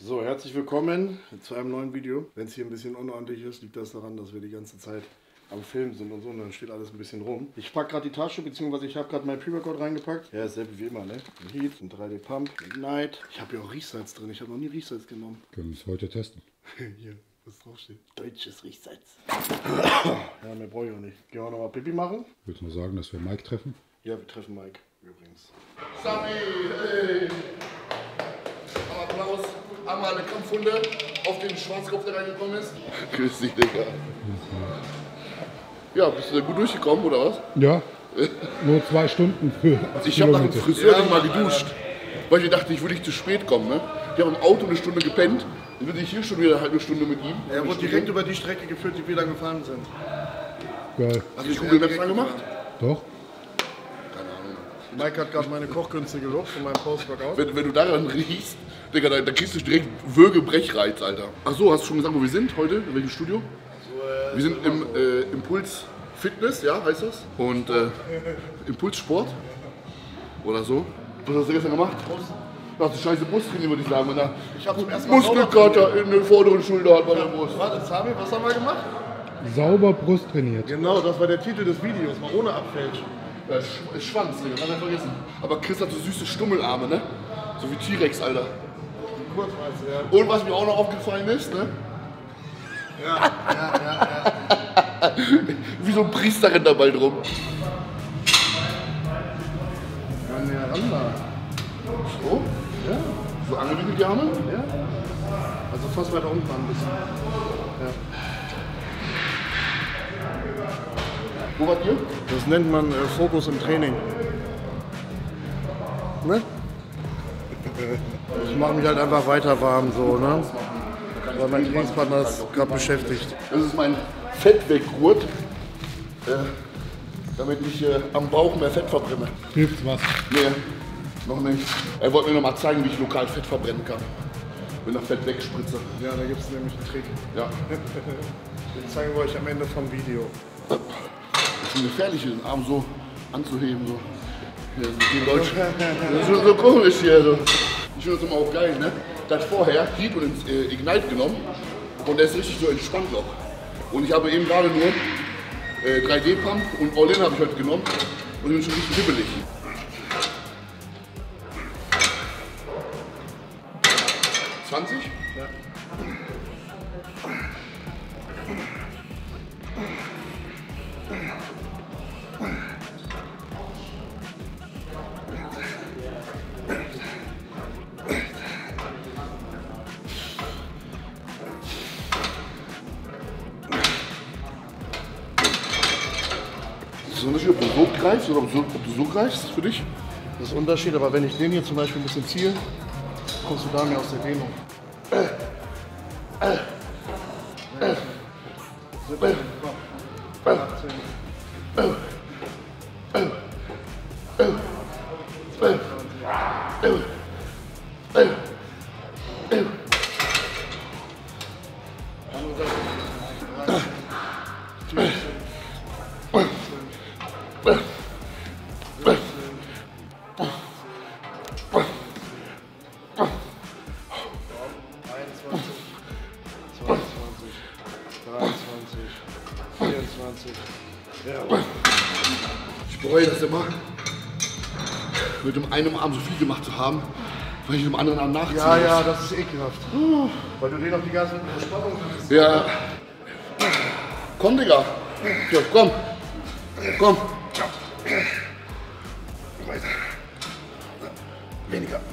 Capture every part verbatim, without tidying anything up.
So, herzlich willkommen zu einem neuen Video. Wenn es hier ein bisschen unordentlich ist, liegt das daran, dass wir die ganze Zeit am Film sind und so, und dann steht alles ein bisschen rum. Ich packe gerade die Tasche, beziehungsweise ich habe gerade mein Pre-Workout reingepackt. Ja, dasselbe wie immer, ne? Ein Heat, ein drei D Pump, ein Night. Ich habe ja auch Riechsalz drin, ich habe noch nie Riechsalz genommen. Können wir es heute testen. Hier, was draufsteht. Deutsches Riechsalz. Ja, mehr brauche ich auch nicht. Gehen wir nochmal Pipi machen? Willst du mal sagen, dass wir Mike treffen? Ja, wir treffen Mike, übrigens. Sami, hey! Applaus. Einmal eine Kampfhunde auf den Schwarzkopf, der reingekommen ist. Grüß dich, Digga. Ja, bist du da gut durchgekommen, oder was? Ja, nur zwei Stunden für Ich habe nach dem Friseur ja, mal geduscht, weil ich dachte, ich würde nicht zu spät kommen. Ne? Ich habe im Auto eine Stunde gepennt, dann bin ich hier schon wieder eine halbe Stunde mit ihm. Er wurde direkt über die Strecke geführt, die wir dann gefahren sind. Geil. Hast du die Google Maps angemacht? Doch. Mike hat gerade meine Kochkünste gelobt von meinem Post-Workout. Wenn, wenn du daran riechst, Digga, da, da kriegst du direkt Würgebrechreiz, Alter. Ach so, hast du schon gesagt, wo wir sind heute? In welchem Studio? So, äh, wir sind im äh, Impuls Fitness, ja, heißt das. Und äh, Impuls Sport. Oder so. Was hast du gestern gemacht? Du hast eine scheiße Brust trainiert, würde ich sagen. Wenn er ich habe zum ersten Mal Muskelkater in der vorderen Schulter hat bei der Brust. Warte, Sami, was haben wir gemacht? Sauber Brust trainiert. Genau, das war der Titel des Videos, mal ohne Abfälschen. Ja, Sch Schwanz, Digga, kann er vergessen. Aber Chris hat so süße Stummelarme, ne? So wie T-Rex, Alter. Kurz meinst du, ja. Und was mir auch noch aufgefallen ist, ne? Ja, ja, ja, ja. Wie so ein Priester rennt da bald rum. Kann ja ran da. So? Ja. So angewickelt die Arme? Ja. Also fast weiter unten ein bisschen. Ja. Wo wart ihr? Das nennt man äh, Fokus im Training. Ne? Ich mache mich halt einfach weiter warm, so, ne? Weil mein Trainingspartner ist gerade beschäftigt. Das ist mein Fettweggurt, äh, damit ich äh, am Bauch mehr Fett verbrenne. Hilft's was? Nee, noch nicht. Er wollte mir noch mal zeigen, wie ich lokal Fett verbrennen kann. Wenn er Fett wegspritze. Ja, da gibt es nämlich einen Trick. Ja. Den zeigen wir euch am Ende vom Video. Das ist ein gefährlich, den Arm so anzuheben. So. Ja, so in Deutsch. Das ist so, so komisch hier. So. Ich finde das immer auch geil, ne? Der hat vorher Heat und ins äh, Ignite genommen und der ist richtig so entspannt noch. Und ich habe eben gerade nur äh, drei D Pump und All-In habe ich heute genommen und ich bin schon richtig hibbelig. zwanzig? Ja. Ist das ein Unterschied, ob du so greifst oder ob du so, ob du so greifst für dich? Das ist ein Unterschied, aber wenn ich den hier zum Beispiel ein bisschen ziehe, kommst du da mehr aus der Dehnung. Äh. Äh. Äh. siebzehn, achtzehn, Ich bereue das immer, mit dem einen Arm so viel gemacht zu haben, weil ich mit dem anderen Arm nachziehe. Ja, ja, das ist ekelhaft. Weil du den auf die ganze Spannung hast. Ja. Komm, Digga. Ja, komm. Komm. Weiter. Weniger.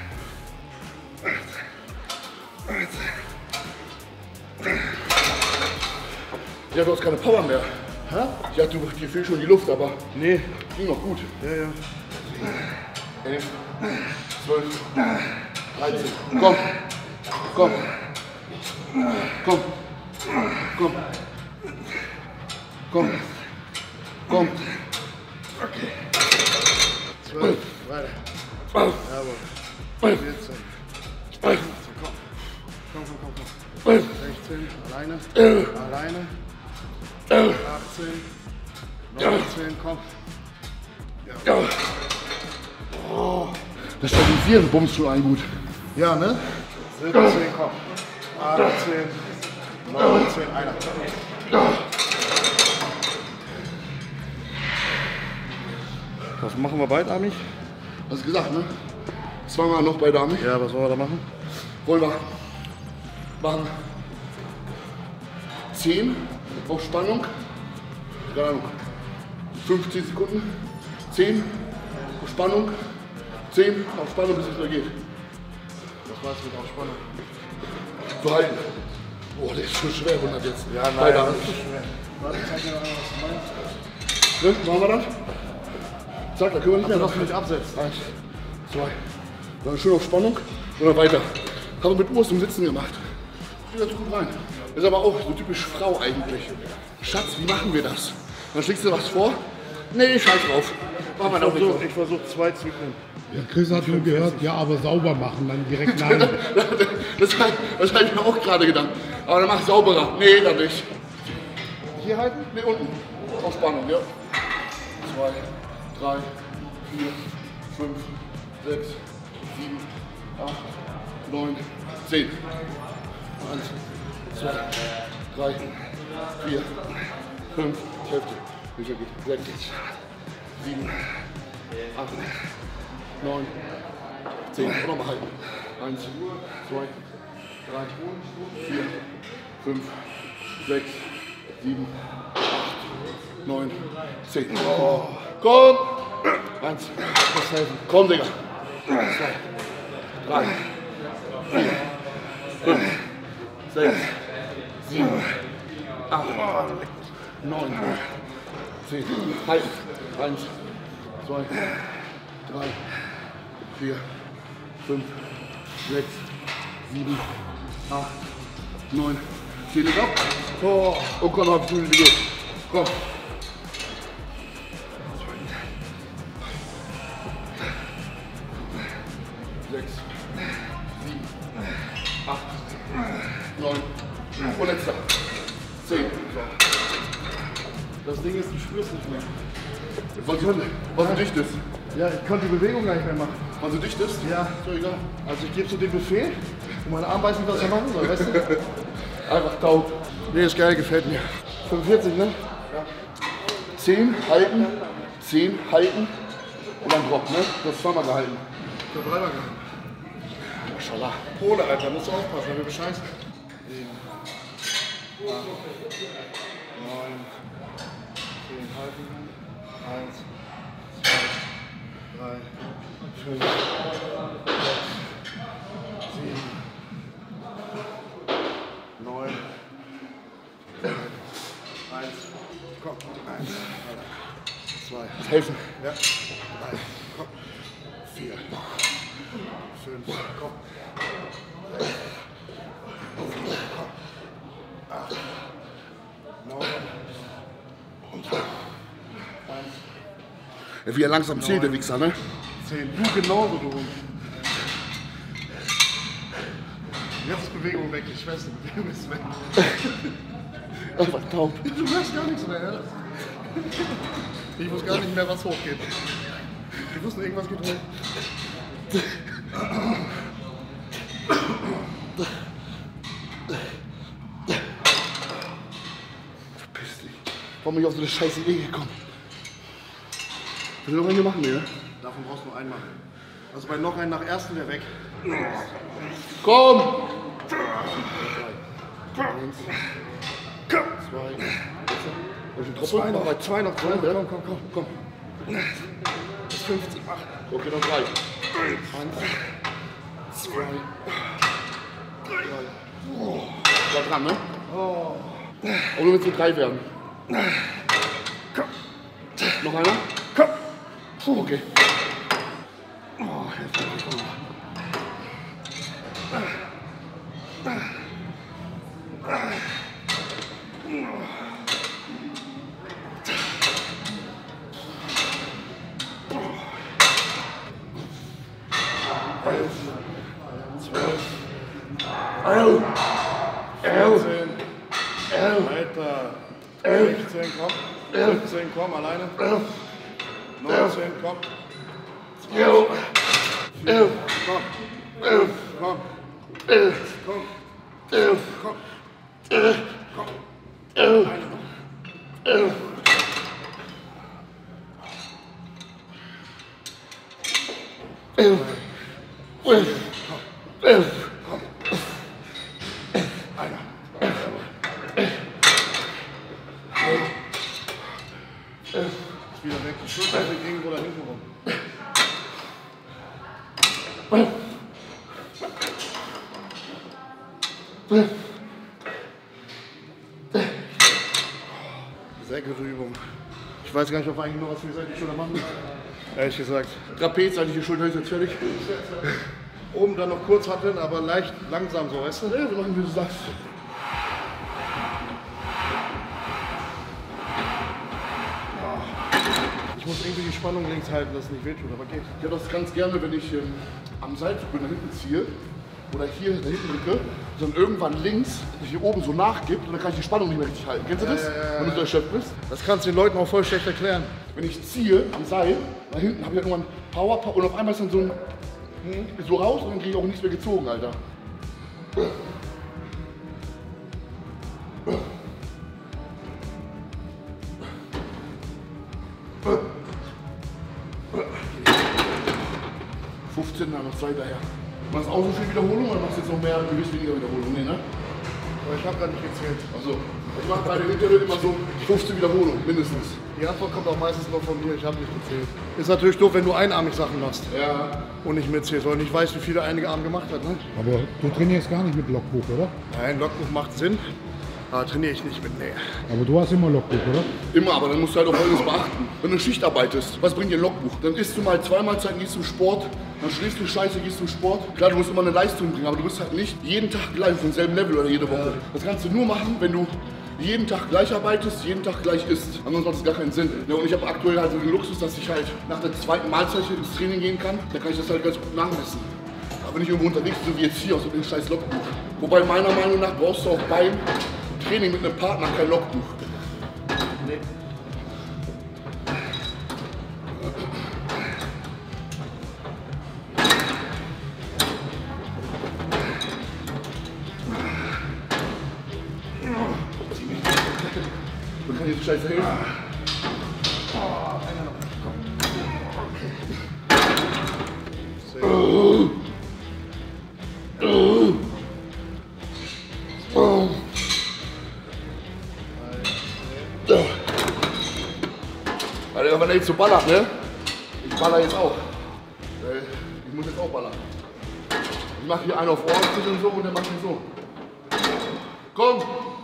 Ja, du hast keine Power mehr. Hä? Ich dachte, dir fehlt schon die Luft, aber Nee. ging noch gut. Ja, ja. elf, zwölf, dreizehn. Komm. Komm. Komm. Komm. Komm. Komm. Okay. zwölf. Weiter. Jawohl. vierzehn. Komm. Komm, komm, komm, komm. sechzehn. Alleine. Alleine. achtzehn. neunzehn. Komm. Ja. Oh, das Stabilisieren bummst du ein gut. Ja, ne? siebzehn, komm. achtzehn, neunzehn, einer. Was machen wir beidarmig? Hast du gesagt, ne? Zweimal noch beidarmig. Ja, was wollen wir da machen? Wollen wir machen zehn auf Spannung. Keine Ahnung. fünfzehn Sekunden. zehn auf Spannung. zehn auf Spannung, bis es wieder geht. Was war es mit Aufspannung? So halten. Boah, der ist schon schwer, hundert jetzt. Ja, nein, Beidarmig. das ist schwer. Warte, zeig mir noch einmal, was du meinst. Ne? Machen wir das? Zack, da können wir nicht mehr. Dass du mich absetzt. Eins, zwei. Dann schön auf Spannung und dann weiter. Haben wir mit Urs im Sitzen gemacht. Geht ganz gut rein. Ist aber auch so typisch Frau eigentlich. Schatz, wie machen wir das? Dann schlägst du was vor? Nee, scheiß drauf. Machen wir Ich doch nicht. versuche versuch zwei Zyklen. Der Chris hat nur gehört, ja, aber sauber machen, dann direkt nein. Das habe das hab ich mir auch gerade gedacht. Aber dann mach sauberer. Nee, dann nicht. Hier halten? Nee, unten. Auf Spannung, ja. Zwei, drei, vier, fünf, sechs, sieben, acht, neun, zehn. Eins, zwei, drei, vier, fünf, Hälfte. Wie viel geht? Sechs, sieben, acht, neun, zehn. Und nochmal halten. Eins, zwei, drei, vier, fünf, sechs, sieben, acht, neun, zehn. Oh. Komm! Eins, was helfen. Komm, Digga. Zwei, drei, vier, fünf, sechs, sieben, acht, neun, zehn. Halten. Eins, zwei, drei, vier, fünf, sechs, sieben, acht, neun, zehn. Ist ab. Oh. Und komm, hab ich wie geht. Komm. Sechs, sieben, acht, neun und letzter. Zehn. Das Ding ist, du spürst nicht mehr. Was so, was so dicht ist. Ja, ich konnte die Bewegung gar nicht mehr machen. Was so dicht ist? Ja. Ist doch egal. Also ich gebe so den Befehl, und meine Arm weiß nicht, was er machen soll, weißt du? Einfach taub. Nee, ist geil, gefällt mir. fünfundvierzig, ne? Zehn halten, zehn halten und dann Drop, ne? Du hast zweimal gehalten. Ich hab dreimal gehabt. Maschallah. Pole, Alter, musst du aufpassen, weil wir bescheißen. sieben, acht, neun, zehn, halten. eins, zwei, drei, fünf, sechs, sieben, neun, eins, komm, eins, zwei, Helfen. ja, drei, komm, vier, fünf, komm, sechs, sieben, komm, acht, neun und eins, Ja, wie er langsam zählt, der Wichser, ne? zehn. Du genauso, du Hund. Jetzt ist Bewegung weg, ich weiß, die Bewegung ist weg. Einfach taub. Du hörst gar nichts mehr, ja? Ich wusste gar nicht mehr, was hochgeht. Ich wusste, irgendwas geht hoch. Verpiss dich. Warum bin ich auf so eine scheiße Idee gekommen? Will noch eine machen, ne? Davon brauchst du nur einen machen. Also bei noch einen nach ersten wäre weg. Komm! Eins, Komm! zwei, Zwei zwei noch. noch, bei zwei noch, zwei noch. Ja? Komm, komm, komm, komm. Das ist fünfzig, acht. Okay, noch drei. Eins, zwei, drei. Da dran, ne? Aber nur wenn es nur drei werden. Komm. Noch einer? Komm. Okay. Oh, heftig. elf, zwölf, Elf. Elf. vierzehn, Alter, sechzehn, komm, siebzehn, komm, alleine, neunzehn, komm, Elf. Elf. komm, Elf. komm, elf, Komm. elf, Komm. elf, Komm. elf, Eine noch. elf. Elf, elf, elf. Einer. Wieder weg. Die Schulter gegen oder hinten rum. Sehr gute Übung. Ich weiß gar nicht, ob wir eigentlich noch was für die seitliche Schulter machen. Ehrlich gesagt. Trapez, seitliche Schulter ist jetzt fertig. Oben dann noch kurz hatteln, aber leicht langsam so, weißt du? Ja, wir machen, wie du sagst. Ich muss irgendwie die Spannung links halten, dass es nicht wehtut, aber geht. Ich habe das ganz gerne, wenn ich ähm, am Seilzug nach hinten ziehe oder hier da hinten drücke, dann irgendwann links sich hier oben so nachgibt und dann kann ich die Spannung nicht mehr richtig halten. Kennst du das? Ja, ja, ja, wenn du so erschöpft bist? Das kannst du den Leuten auch voll schlecht erklären. Wenn ich ziehe am Seil, da hinten habe ich halt irgendwann Power, Power und auf einmal ist dann so ein so raus und dann kriege ich auch nichts mehr gezogen, Alter. fünfzehn, dann noch zwei daher. Machst du auch so viel Wiederholung oder machst du jetzt noch mehr, gewiss weniger Wiederholung? Nee, ne? Aber ich habe gerade nicht gezählt. Also, ich mache bei den Internet immer so fünfzehn Wiederholungen, mindestens. Die Antwort kommt auch meistens noch von mir, ich habe nicht gezählt. Ist natürlich doof, wenn du einarmig Sachen machst Ja. und nicht mitzählst, weil ich weiß, wie viele einige Arm gemacht hat. Ne? Aber du trainierst gar nicht mit Logbuch, oder? Nein, Logbuch macht Sinn, aber trainiere ich nicht mit. Nee. Aber du hast immer Logbuch, oder? Immer, aber dann musst du halt auch Folgendes beachten. Wenn du Schicht arbeitest, was bringt dir ein Logbuch? Dann isst du mal zwei Mahlzeiten, gehst zum Sport, dann schläfst du Scheiße, gehst zum Sport. Klar, du musst immer eine Leistung bringen, aber du bist halt nicht jeden Tag gleich auf demselben Level oder jede Woche. Das kannst du nur machen, wenn du jeden Tag gleich arbeitest, jeden Tag gleich isst. Ansonsten macht das gar keinen Sinn. Ja, und ich habe aktuell halt so den Luxus, dass ich halt nach der zweiten Mahlzeit ins Training gehen kann. Da kann ich das halt ganz gut nachmessen. Aber wenn ich irgendwo unterwegs bin, so wie jetzt hier, aus dem scheiß Logbuch. Wobei meiner Meinung nach brauchst du auch beim Training mit einem Partner kein Logbuch. Nee. Man kann diese Scheiße helfen. Alter, wenn er jetzt so ballert, ne? Ich baller jetzt auch. Äh, Ich muss jetzt auch ballern. Ich mache hier einen auf ordentlich und so und der macht ihn so. Komm!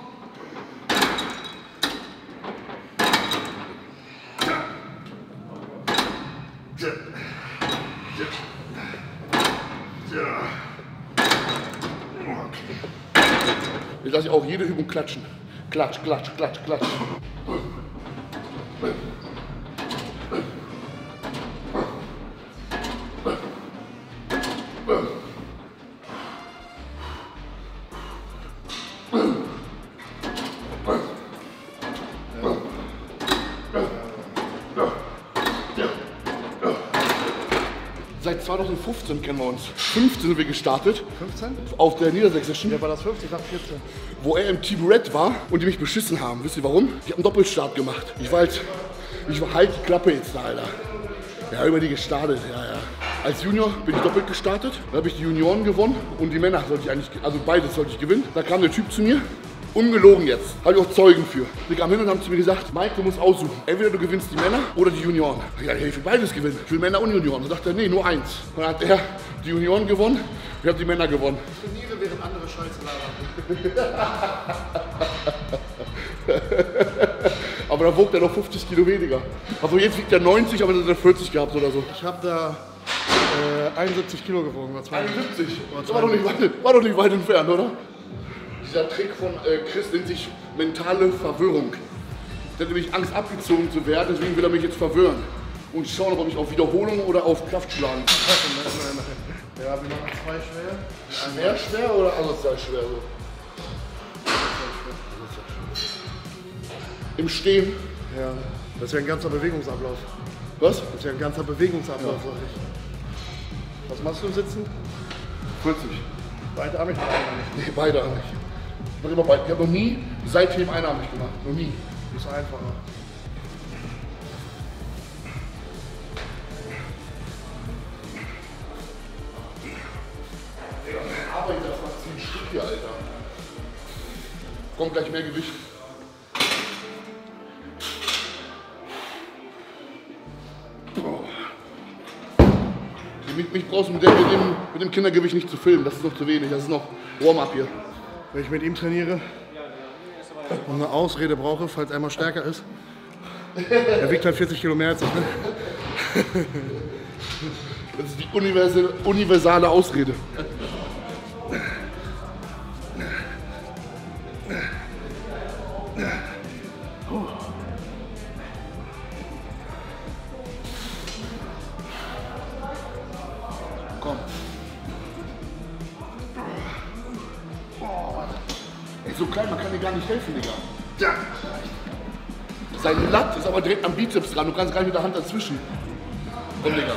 Jetzt lasse ich auch jede Übung klatschen. Klatsch, klatsch, klatsch, klatsch. Seit zweitausendfünfzehn kennen wir uns. fünfzehn sind wir gestartet. fünfzehn? Auf der Niedersächsischen. Ja, war das fünfzehn? Ich dachte vierzehn. Wo er im Team Red war und die mich beschissen haben. Wisst ihr warum? Ich habe einen Doppelstart gemacht. Ich war halt, ich war halt die Klappe jetzt da, Alter. Ja, über die gestartet, ja, ja. Als Junior bin ich doppelt gestartet. Da habe ich die Junioren gewonnen und die Männer sollte ich eigentlich, also beides sollte ich gewinnen. Da kam der Typ zu mir. Ungelogen jetzt. Habe ich auch Zeugen für. Die kamen hin und haben zu mir gesagt, Mike, du musst aussuchen. Entweder du gewinnst die Männer oder die Junioren. Ich dachte, ich will beides gewinnen. Ich will Männer und Junioren. Dann sagte er, nee, nur eins. Dann hat er die Junioren gewonnen, ich habe die Männer gewonnen. Ich trainiere, während andere Scheiße labern. Aber da wog er noch fünfzig Kilo weniger. Also jetzt wiegt er neunzig, aber dann hat er vierzig gehabt oder so. Ich habe da äh, einundsiebzig Kilo gewogen. Oder einundsiebzig? Das war doch nicht weit, war doch nicht weit entfernt, oder? Dieser Trick von äh, Chris nennt sich mentale Verwirrung. Der hat nämlich Angst, abgezogen zu werden, deswegen will er mich jetzt verwirren. Und schauen, ob ich auf Wiederholung oder auf Kraft schlagen. Ja, wir machen zwei schwer. Schwer, schwer oder asozial schwer? So? Im Stehen. Ja, das ist ja ein ganzer Bewegungsablauf. Was? Das ist ja ein ganzer Bewegungsablauf, sag ich. Was machst du im Sitzen? vierzig. Beidarmig oder einarmig? Nee, beidarmig. Ich mache immer beid. Ich habe noch nie seitdem einarmig gemacht. Noch nie. Ist einfacher. Aber das macht zehn Stück hier, Alter. Kommt gleich mehr Gewicht. Mich, mich brauchst du mit, der, mit, dem, mit dem Kindergewicht nicht zu filmen, das ist noch zu wenig, das ist noch Warm-up hier. Wenn ich mit ihm trainiere und eine Ausrede brauche, falls er mal stärker ist. Er wiegt halt vierzig Kilo mehr als ich, ne? Das ist die universelle, universale Ausrede. Komm. Oh, ey, so klein, man kann dir gar nicht helfen, Digga. Ja. Sein Latt ist aber direkt am Bizeps dran, du kannst gar nicht mit der Hand dazwischen. Komm, Digga.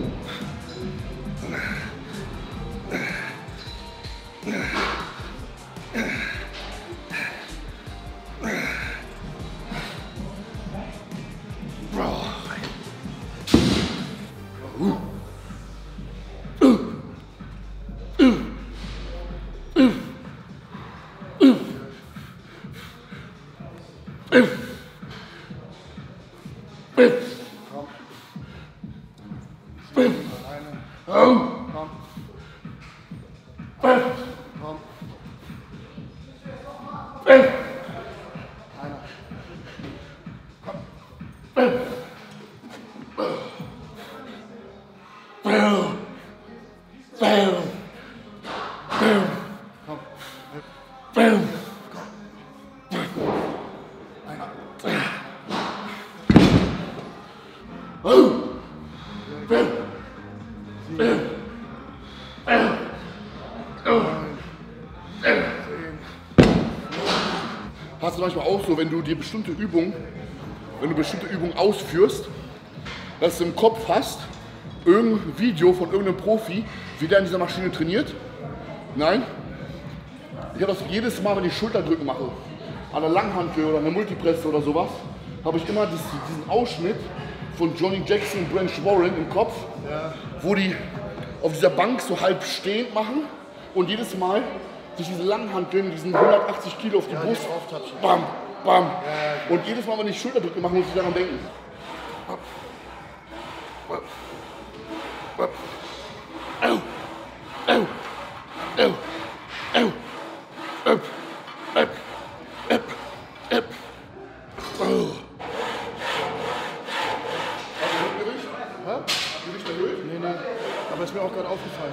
Hast du manchmal auch so, wenn du dir bestimmte Übungen, wenn du bestimmte Übungen ausführst, dass du im Kopf hast, irgendein Video von irgendeinem Profi, wie der an dieser Maschine trainiert? Nein? Ich habe das jedes Mal, wenn ich Schulterdrücken mache, an der Langhantel oder an der Multipresse oder sowas, habe ich immer das, diesen Ausschnitt von Johnny Jackson und Branch Warren im Kopf, ja, wo die auf dieser Bank so halb stehend machen und jedes Mal sich diese Langhanteln, diesen hundertachtzig Kilo auf die ja, Brust, bam, bam. Ja, ja. Und jedes Mal, wenn ich Schulterdrücke mache, muss ich daran denken. Au, au, au, au, au, up, up, up, up. Oh. Hast du Gewicht? Hä? Gewicht erhöht? Nee, nee. Aber ist mir auch gerade aufgefallen.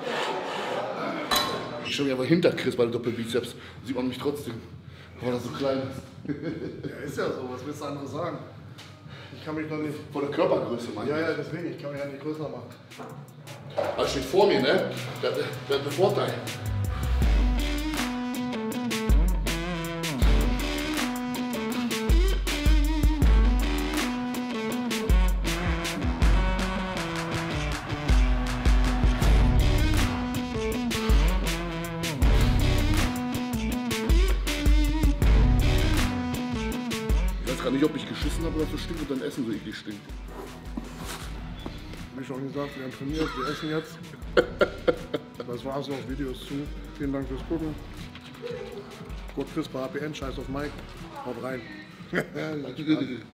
Ich schaue mich aber hinter Chris bei der Doppelbizeps. Sieht man mich trotzdem, weil er so klein ist. Ja, ist ja so. Was willst du anderes sagen? Ich kann mich noch nicht... Von der Körpergröße, Mann. Ja, ja, deswegen. Ich kann mich ja nicht größer machen. Das steht vor mir, ne? Der, der, der hat einen Vorteil. Ich weiß gar nicht, ob ich geschissen habe oder so stinkt und dein Essen so eklig stinkt. Wie schon gesagt, wir haben trainiert, wir essen jetzt. Das war's noch, Videos zu. Vielen Dank fürs Gucken. Gut, Chris bei A P N, scheiß auf Mike. Haut rein.